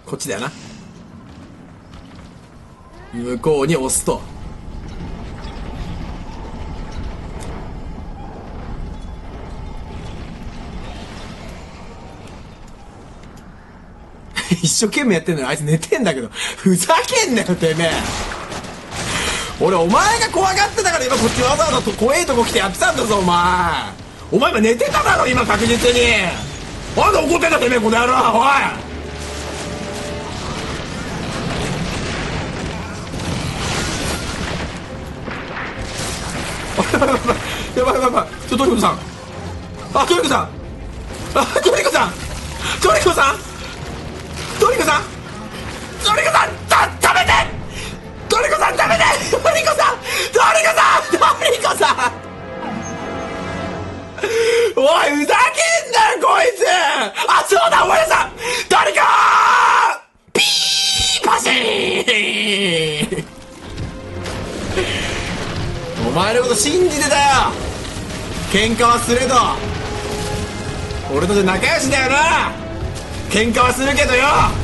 こっちだよな。向こうに押すと。一生懸命やってんのにあいつ寝てんだけど。ふざけんなよてめえ。俺お前が怖がってたから今こっちわざわざと怖えとこ来てやってたんだぞお前。お前今寝てただろ今確実に。なんで怒ってんだてめえこの野郎。おいやばいやばいやばい。トリコさん。あ、トリコさん。あ、トリコさん。トリコさん。トリコさん。トリコさん。食べて。トリコさん食べて。トリコさん。トリコさん。トリコさん。おい、ふざけんなよこいつ。あ、そうだ思い出した。トリコー。ピーパシーン。お前のこと信じてたよ。喧嘩はすれど俺とで仲良しだよな。喧嘩はするけどよ